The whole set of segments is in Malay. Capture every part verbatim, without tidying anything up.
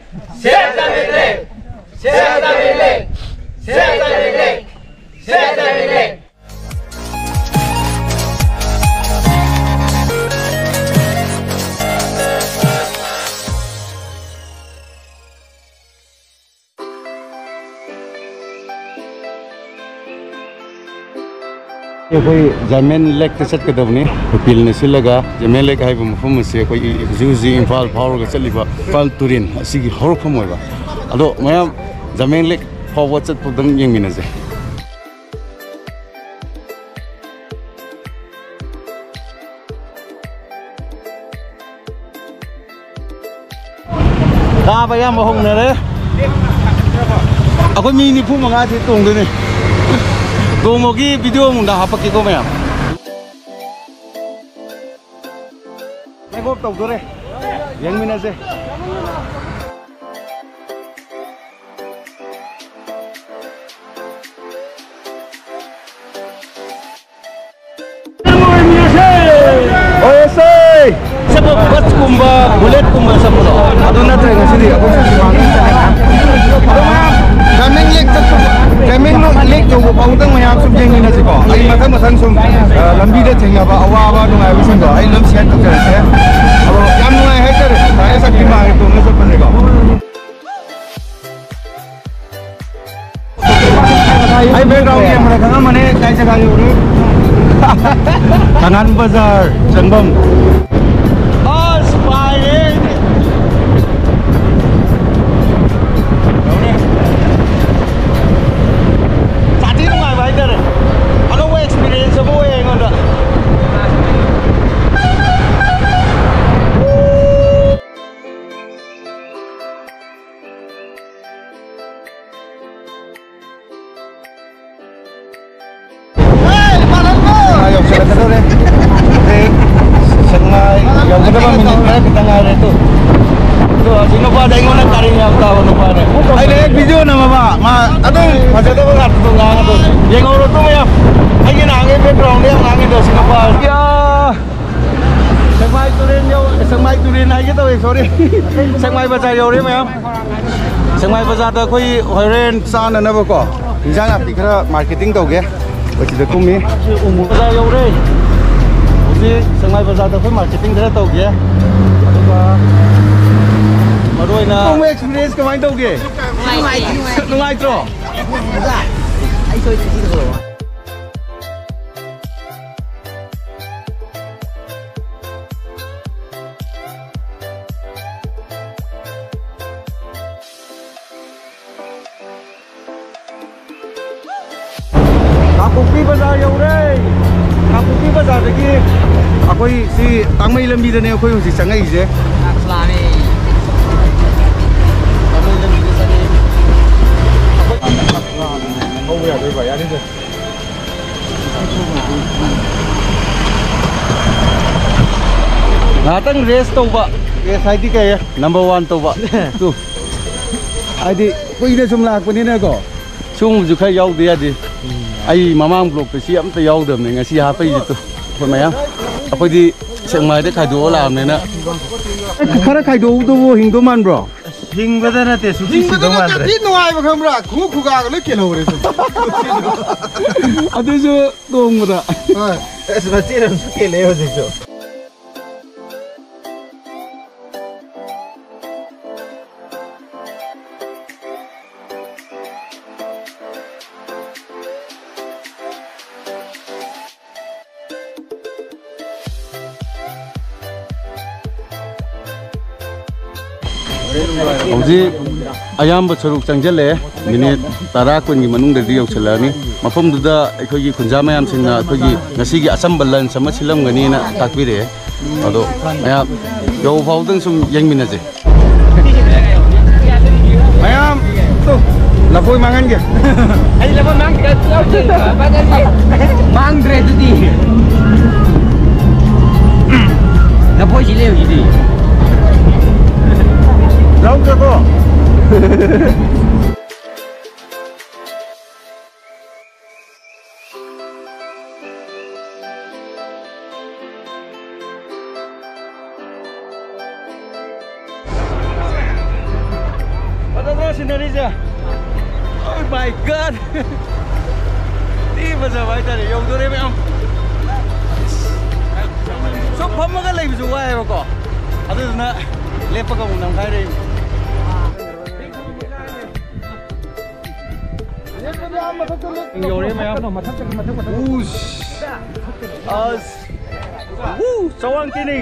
Zaimeng Lake, Zaimeng Lake, Zaimeng Lake, Zaimeng Lake. Koi Zaimeng Lake te chat kadavni pil ne silaga Zaimeng Lake haiba mafam se koi juzi Imphal power ga chaliba Fal Turin asigi hourakfam oiba ado mayam Zaimeng Lake power chat pudang yengmina je ka ba yam hong ne re akoi mi ni phu manga thi tong de ni Domogi video munda hapaki ko mayam. May go tawg dore. Yang mina se. Oye say. Sabo bat kumba bullet kumba sabulo. Aduna tre ngasidi ako sa simang. Zaimeng Lake Zaimeng Lake yo paudang mayam sum jeng na siko ai mathang mathang sum lambi de thenga ba awa awa dungai bi sing ko ai lam share tok jare se abo yam dungai hai tar sai sakti ma ai tung so pan ko ai background ye mara khanga mane kai jaga yo ru Kanan Bazar Changbam oh spy video nama ba ma adung phasa da ba tu ngang tu ye ngoro tu ya ai ke nang background dia ngang do Singapore ya Sangmai Turin yo Sangmai Turin ai ke tu sorry Sangmai Bazar yo re ma Sangmai Bazar da koi horen san na ba ko injang apti khara marketing tau ge ochi da kumi umur bazar yo re ochi Sangmai Bazar da koi marketing khara tau ge aduga Maroi na Kung experience ka main tau ge nungai nungai tro ai soi chi ko Kangpokpi Bazar yo re Kangpokpi Bazar da ki akoi si tangmai lambi da ne akoi hosi changai je salami Oh ya, leiba ya ni je. Ngatang race to ba. Ke saidi ke number one to ba. Tu. Adi koi da sum lak pani na ko. Sum ju khai yaw dia di. Ai mamang blok pe si am ta yaw dam ne ngasi ha pai tu. Khoi mayam. Apoi di Sangmai de khai do lam ne na. Khara khai do do hing do man bro. Hing bada na te suci si do man. Hing no ai ba khamra. Khu khu ga le ke lo re. Adu jo dong ra. Ha. Es ba ti ram su ke le ho jo. Hauji ayamba saruk changjale minute tara kun gi manung da diau chalani mafam duda akhoi khunja mayam singna akhoi ngasi gi asam balan sama silam gani na takbire ado mayam yo faudang sum yengmina je mayam tu lapoi mangan ge ai lapoi mang ga tau je badan mang dre tu di lapoi si leu ji Jauh ke kok? scenery ja. Oh my god. Di baza bai tare yong dore mayam. So phamaga lei bu wai ba ko. Adu na lepaga mu nam khai re. Yore mayam no mathak mathak mathak. Ush. As. Woo, sawang kining.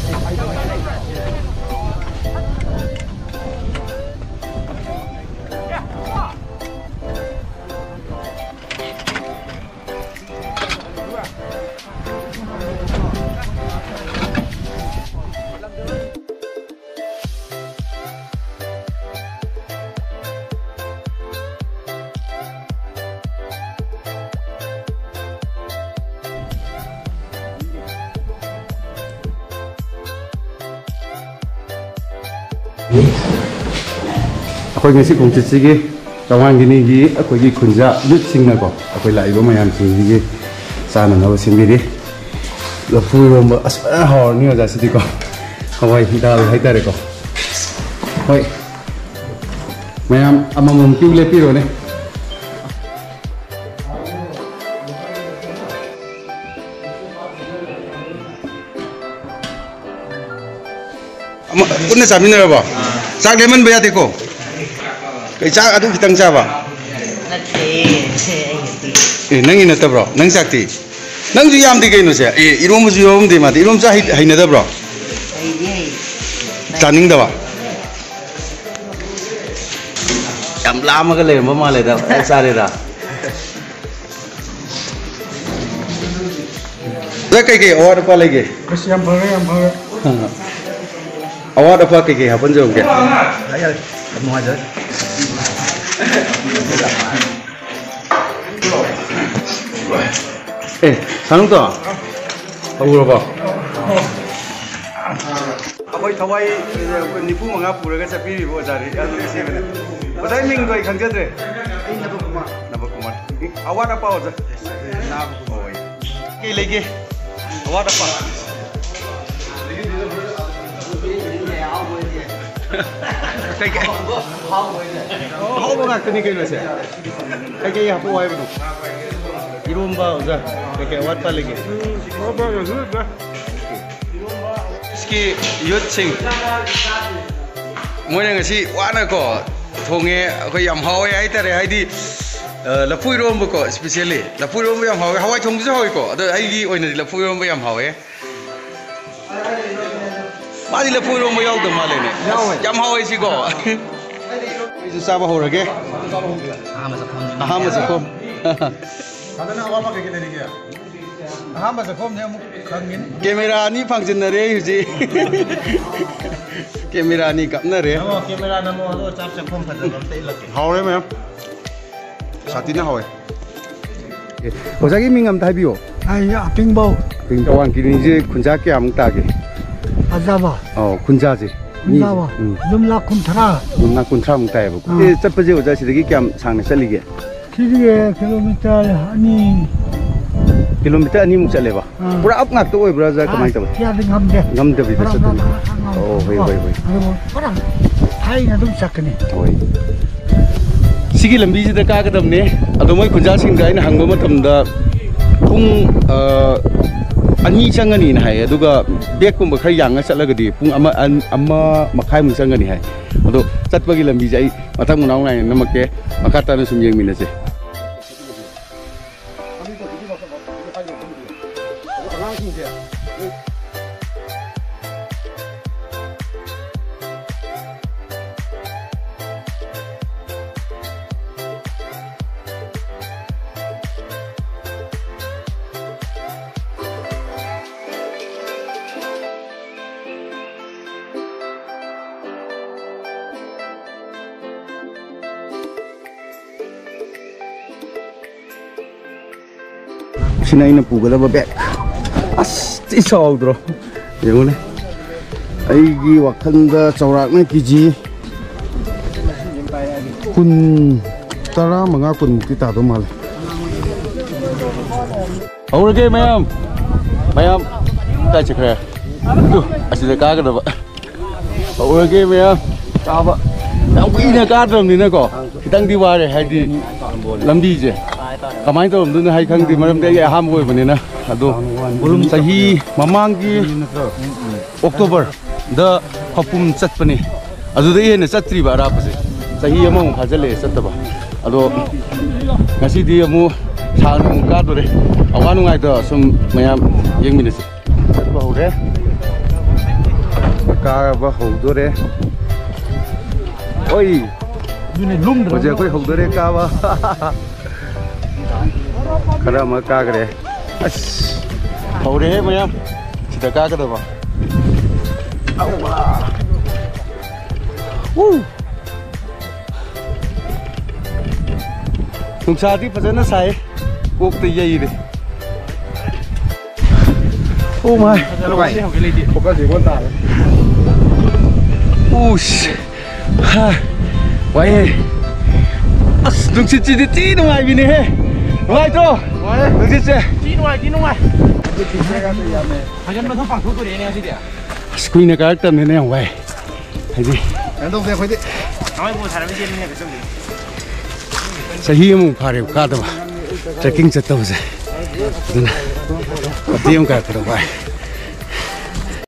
Aku ngisi kongsi sigi, kawan gini gi, aku gi kunja lut sing nako. Aku lai ibu mayam sing gi, sana nawa sendiri. Lepuh rumba asal hor ni aja sedih ko. Kawai dal hai tare ko. Hoi, mayam amam mungkin lepi ro ne. Kuna sabi na ba? Sak lemon ba yate ko? Kay sak adu kitang sa ba? Eh, nang ina ta bro, nang sakti. Nang ju yam di kay no siya. Eh, irom ju yam di ma, irom sa hay na da bro. Taning da ba? Yam lama ka le, mama le da, ay sare da. Za kay kay awar pa lagi. Kasi yam bhare yam bhare. Awak apa kiki apa jom ke? Ayah, kamu aja. Eh, sanung tu? Apa berapa? Apa itu awai nipu mengapa pura ke sepi ribu cari? Aduh isi mana? Padahal minggu ikan jadre. Ini nabu kumar. Nabu kumar. Awak apa aja? Nabu kumar. Kiki lagi. Awak apa? Kay kay. How ba nga kani kayo siya? Kay kay hapo ay ba? Irom ba uza? Kay kay wat pa lagi. Oh, ba yun ba? Ski yut sing. Mo nga si wana ko thonge ko yam hawe ai tare ai di lapui rom ko especially lapui rom yam hawe hawai thong sa hawe ko ado ai gi oina di lapui rom yam hawe. Mari le puro mo yaw da male ne. Yam hawe si ko. Isu saba ho rage. Ahama sa kom. Ahama sa kom. Kada na awama kay kini niya. Ahama sa kom niya mo kangin. Camera ni function na re yuji. Camera ni kap na re. Namo camera namo ado chap sa kom kada lamte ilak. Hawe me. Sati na hawe. Ozagi mingam tai biyo. Ay ya pingbao. Ping kawan kini je kunja ke am ta ke. Azaba. Oh, kunjaji. Azaba. Lumla kuntra. Lumla kuntra mung tai ba. Eh, chappa je oja sidagi kyam sang na chali ge. Kiri kilometer ani. Kilometer ani mung chale ba. Pura up ngak to oi brother kamai ta ba. Ya ding hamde. Ngam de bi ta sa. Oh, hoi hoi hoi. Parang thai na dum sakne. Hoi. Sigi lambi ji da ka ga dam ne. Ado moi kunja sing ga ina hangba matam da pung ani changani na hai aduga bek kum khar yang chatla gadi pung ama ama makhai mu changani hai ado chatpagi lambi jai mathang munau nai namakke makata na sum yeng minase Sina ina puga ba bek as ti saw dro yengone ai gi wakhanda chawrak na kiji kun tara manga kun ki ta do mal aurage mayam mayam ta chakra tu asida ka ga da ba aurage mayam ta ba ꯌꯥꯝ ꯀꯨꯏꯅ ꯀꯥꯗ꯭ꯔꯕꯅꯤꯅꯀꯣ ꯈꯤꯇꯪꯗꯤ ꯋꯥꯔꯦ ꯍꯥꯏꯗꯤ ꯂꯝꯕꯤꯁꯦ ꯀꯃꯥꯏꯅ ꯇꯧꯔꯝꯗꯣꯏꯅꯣ ꯍꯥꯏ ꯈꯪꯗꯦ ꯃꯔꯝꯗꯤ ꯑꯩ ꯑꯍꯥꯟꯕ ꯑꯣꯏꯕꯅꯤꯅ ꯑꯗꯣ ꯆꯍꯤ ꯃꯃꯥꯡꯒꯤ ꯑꯣꯛꯇꯣꯕꯔꯗ ꯈꯧꯄꯨꯝ ꯆꯠꯄꯅꯤ ꯑꯗꯨꯗꯩ ꯍꯦꯟꯅ ꯆꯠꯇ꯭ꯔꯤꯕ ꯑꯔꯥꯞꯄꯁꯦ ꯆꯍꯤ ꯑꯃꯃꯨꯛ ꯐꯥꯖꯤꯜꯂꯛꯑꯦ ꯆꯠꯇꯕ ꯑꯗꯣ ꯉꯁꯤꯗꯤ ꯑꯃꯨꯛ ꯁꯥꯡꯅ ꯑꯃꯨꯛ ꯀꯥꯗꯣꯔꯦ ꯑꯋꯥ ꯅꯨꯡꯉꯥꯏꯇ ꯁꯨꯝ ꯃꯌꯥꯝ ꯌꯦꯡꯃꯤꯟꯅꯁꯤ ꯆꯠꯄ ꯍꯧꯔꯦ ꯀꯥꯕ ꯍꯧꯗꯣꯔꯦ ꯍꯣꯏ ꯍꯧꯖꯤꯛ ꯑꯩꯈꯣꯏ ꯍꯧꯗꯣꯔꯦ ꯀꯥꯕ ꯈꯔ ꯑꯃ ꯀꯥꯈ꯭ꯔꯦ ꯑꯁ ꯍꯧꯔꯦꯍꯦ ꯃꯌꯥꯝ ꯁꯤꯗ ꯀꯥꯒꯗꯕ ꯅꯨꯡꯁꯥꯗꯤ ꯐꯖꯅ ꯁꯥꯏ ꯀꯣꯛꯇ ꯌꯩꯔꯦ Oh my. Focus on that. Ush. Ha. Why? As nung sit sit ti nung ai bini he. Why to? Why? Nung sit sit. Ti nung ai, ti nung ai. Hajan ba thong pang thu tu re ne si dia. Screen na character ne ne why. Hai di. An dong de khoi di. Amai bo thara me jen ne be sum di. Sahi mu phare ka da ba. Trekking chat ta ba se. Duna. Patiyam ka karo why.